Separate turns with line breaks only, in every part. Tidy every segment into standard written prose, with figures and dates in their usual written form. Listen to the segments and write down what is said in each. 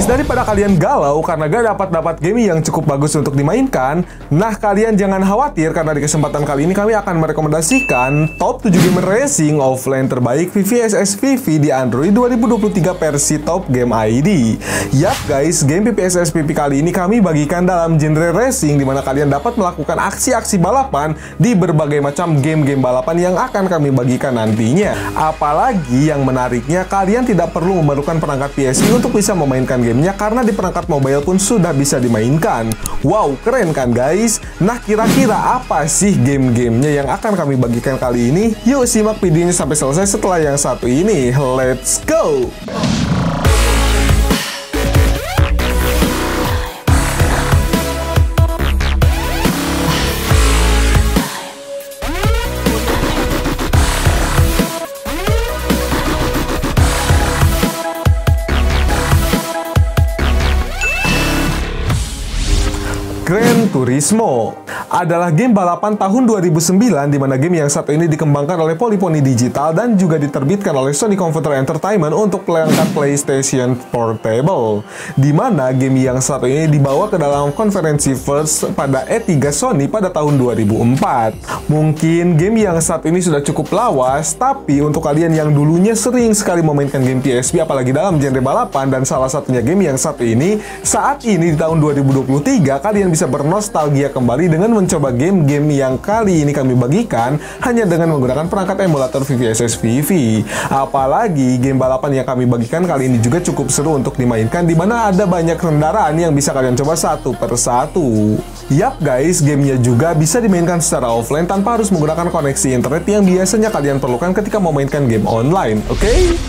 guys, daripada kalian galau karena gak dapat game yang cukup bagus untuk dimainkan, nah kalian jangan khawatir karena di kesempatan kali ini kami akan merekomendasikan top 7 game racing offline terbaik PPSS PP di Android 2023 versi Top Game ID. Yap guys, game PPSS PP kali ini kami bagikan dalam genre racing di mana kalian dapat melakukan aksi-aksi balapan di berbagai macam game-game balapan yang akan kami bagikan nantinya. Apalagi yang menariknya, kalian tidak perlu memerlukan perangkat PSP untuk bisa memainkan gamenya karena di perangkat mobile pun sudah bisa dimainkan. Wow, keren kan guys? Nah, kira-kira apa sih game-gamenya yang akan kami bagikan kali ini? Yuk simak videonya sampai selesai setelah yang satu ini. Let's go! Gran Turismo adalah game balapan tahun 2009 di mana game yang satu ini dikembangkan oleh Polyphony Digital dan juga diterbitkan oleh Sony Computer Entertainment untuk perangkat PlayStation Portable. Di mana game yang satu ini dibawa ke dalam konferensi First pada E3 Sony pada tahun 2004. Mungkin game yang satu ini sudah cukup lawas, tapi untuk kalian yang dulunya sering sekali memainkan game PSP apalagi dalam genre balapan dan salah satunya game yang satu ini, saat ini di tahun 2023 kalian bisa bernostalgia kembali dengan mencoba game-game yang kali ini kami bagikan hanya dengan menggunakan perangkat emulator PPSS PP. Apalagi game balapan yang kami bagikan kali ini juga cukup seru untuk dimainkan di mana ada banyak kendaraan yang bisa kalian coba satu per satu. Yap guys, gamenya juga bisa dimainkan secara offline tanpa harus menggunakan koneksi internet yang biasanya kalian perlukan ketika memainkan game online, oke?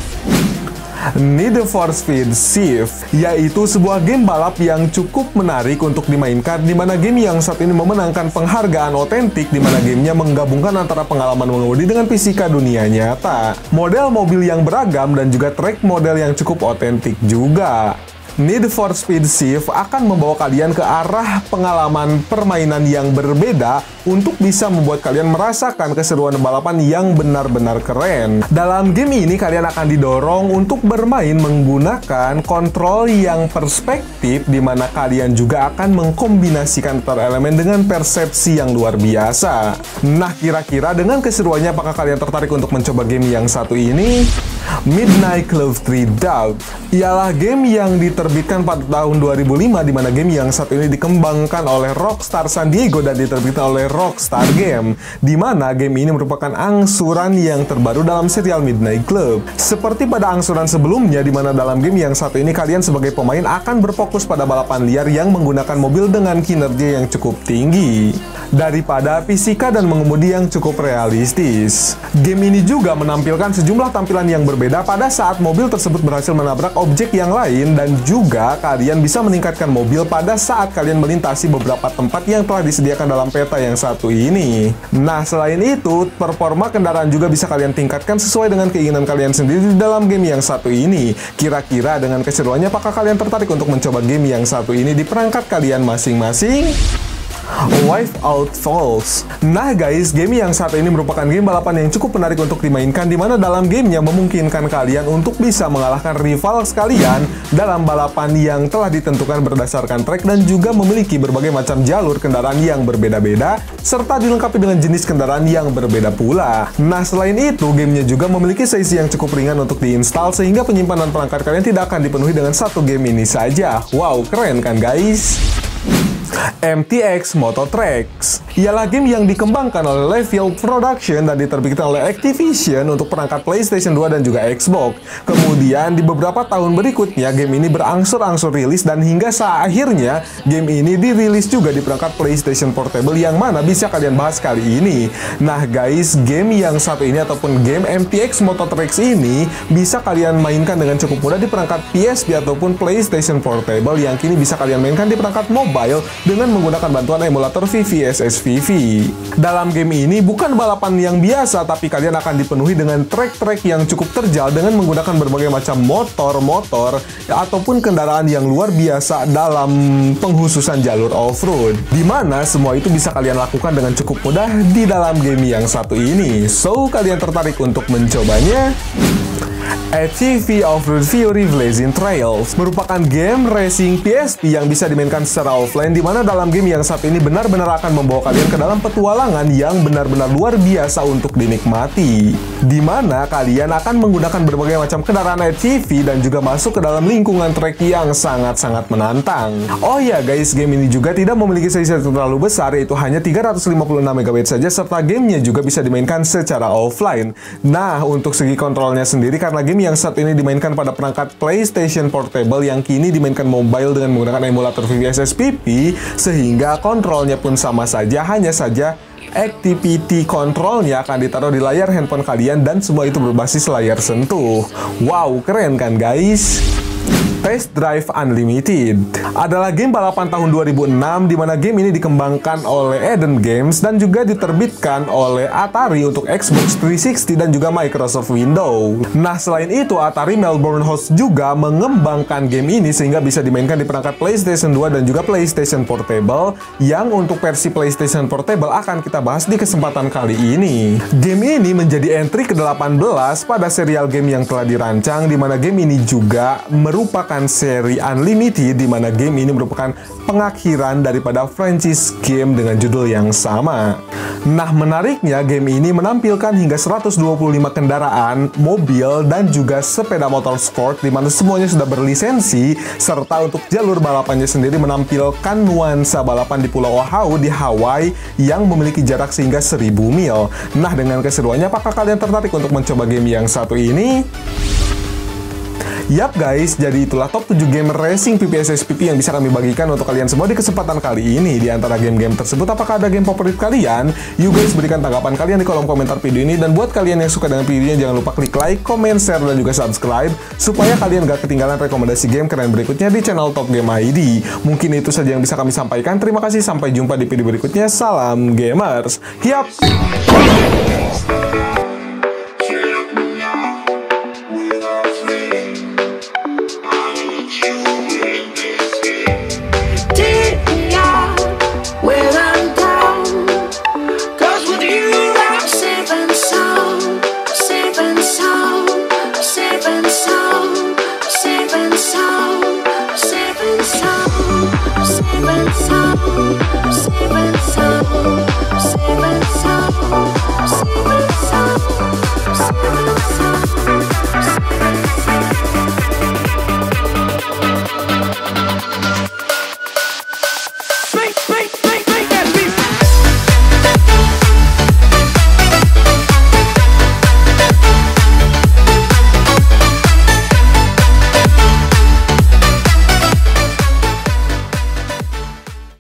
Need for Speed Shift, yaitu sebuah game balap yang cukup menarik untuk dimainkan di mana game yang saat ini memenangkan penghargaan otentik di mana gamenya menggabungkan antara pengalaman mengemudi dengan fisika dunia nyata, model mobil yang beragam dan juga track model yang cukup otentik juga. Need for Speed Shift akan membawa kalian ke arah pengalaman permainan yang berbeda untuk bisa membuat kalian merasakan keseruan balapan yang benar-benar keren. Dalam game ini kalian akan didorong untuk bermain menggunakan kontrol yang perspektif di mana kalian juga akan mengkombinasikan antar elemen dengan persepsi yang luar biasa. Nah, kira-kira dengan keseruannya apakah kalian tertarik untuk mencoba game yang satu ini? Midnight Club 3 Doubt ialah game yang diterbitkan pada tahun 2005 di mana game yang satu ini dikembangkan oleh Rockstar San Diego dan diterbitkan oleh Rockstar Game, di mana game ini merupakan angsuran yang terbaru dalam serial Midnight Club. Seperti pada angsuran sebelumnya di mana dalam game yang satu ini kalian sebagai pemain akan berfokus pada balapan liar yang menggunakan mobil dengan kinerja yang cukup tinggi daripada fisika dan mengemudi yang cukup realistis. Game ini juga menampilkan sejumlah tampilan yang berbeda pada saat mobil tersebut berhasil menabrak objek yang lain dan juga kalian bisa meningkatkan mobil pada saat kalian melintasi beberapa tempat yang telah disediakan dalam peta yang satu ini. Nah, selain itu, performa kendaraan juga bisa kalian tingkatkan sesuai dengan keinginan kalian sendiri di dalam game yang satu ini. Kira-kira dengan keseruannya apakah kalian tertarik untuk mencoba game yang satu ini di perangkat kalian masing-masing? Wipeout Falls. Nah guys, game yang satu ini merupakan game balapan yang cukup menarik untuk dimainkan di mana dalam gamenya memungkinkan kalian untuk bisa mengalahkan rival sekalian dalam balapan yang telah ditentukan berdasarkan track dan juga memiliki berbagai macam jalur kendaraan yang berbeda-beda serta dilengkapi dengan jenis kendaraan yang berbeda pula. Nah, selain itu, gamenya juga memiliki sesi yang cukup ringan untuk diinstal sehingga penyimpanan perangkat kalian tidak akan dipenuhi dengan satu game ini saja. Wow, keren kan guys? MTX Moto Tracks ialah game yang dikembangkan oleh Level Production dan diterbitkan oleh Activision untuk perangkat PlayStation 2 dan juga Xbox. Kemudian di beberapa tahun berikutnya game ini berangsur-angsur rilis dan hingga akhirnya game ini dirilis juga di perangkat PlayStation Portable yang mana bisa kalian bahas kali ini. Nah guys, game yang satu ini ataupun game MTX Moto Tracks ini bisa kalian mainkan dengan cukup mudah di perangkat PSP ataupun PlayStation Portable yang kini bisa kalian mainkan di perangkat mobile dengan menggunakan bantuan emulator PPSS PP. Dalam game ini bukan balapan yang biasa, tapi kalian akan dipenuhi dengan trek-trek yang cukup terjal dengan menggunakan berbagai macam motor-motor ataupun kendaraan yang luar biasa dalam penghususan jalur off-road, di mana semua itu bisa kalian lakukan dengan cukup mudah di dalam game yang satu ini. So, kalian tertarik untuk mencobanya? ATV Off-Road Fury Blazing Trails merupakan game racing PSP yang bisa dimainkan secara offline, di mana dalam game yang satu ini benar-benar akan membawa kalian ke dalam petualangan yang benar-benar luar biasa untuk dinikmati, di mana kalian akan menggunakan berbagai macam kendaraan ATV dan juga masuk ke dalam lingkungan trek yang sangat-sangat menantang. Oh ya guys, game ini juga tidak memiliki size yang terlalu besar, yaitu hanya 356 MB saja, serta gamenya juga bisa dimainkan secara offline. Nah, untuk segi kontrolnya sendiri, karena game yang saat ini dimainkan pada perangkat PlayStation Portable yang kini dimainkan mobile dengan menggunakan emulator VVSSPP, sehingga kontrolnya pun sama saja, hanya saja activity controlnya akan ditaruh di layar handphone kalian dan semua itu berbasis layar sentuh. Wow, keren kan guys? Test Drive Unlimited adalah game balapan tahun 2006, di mana game ini dikembangkan oleh Eden Games dan juga diterbitkan oleh Atari untuk Xbox 360 dan juga Microsoft Windows. Nah, selain itu Atari Melbourne Host juga mengembangkan game ini sehingga bisa dimainkan di perangkat PlayStation 2 dan juga PlayStation Portable, yang untuk versi PlayStation Portable akan kita bahas di kesempatan kali ini. Game ini menjadi entry ke-18 pada serial game yang telah dirancang, di mana game ini juga merupakan seri Unlimited, di mana game ini merupakan pengakhiran daripada franchise game dengan judul yang sama. Nah, menariknya game ini menampilkan hingga 125 kendaraan, mobil, dan juga sepeda motor sport, di mana semuanya sudah berlisensi, serta untuk jalur balapannya sendiri menampilkan nuansa balapan di Pulau Oahu di Hawaii yang memiliki jarak sehingga 1000 mil. Nah, dengan keseruannya, apakah kalian tertarik untuk mencoba game yang satu ini? Yap guys, jadi itulah top 7 game racing PPSSPP yang bisa kami bagikan untuk kalian semua di kesempatan kali ini. Di antara game-game tersebut, apakah ada game favorit kalian? You guys berikan tanggapan kalian di kolom komentar video ini. Dan buat kalian yang suka dengan videonya, jangan lupa klik like, comment, share, dan juga subscribe, supaya kalian gak ketinggalan rekomendasi game keren berikutnya di channel Top Game ID. Mungkin itu saja yang bisa kami sampaikan. Terima kasih, sampai jumpa di video berikutnya. Salam gamers. Yap.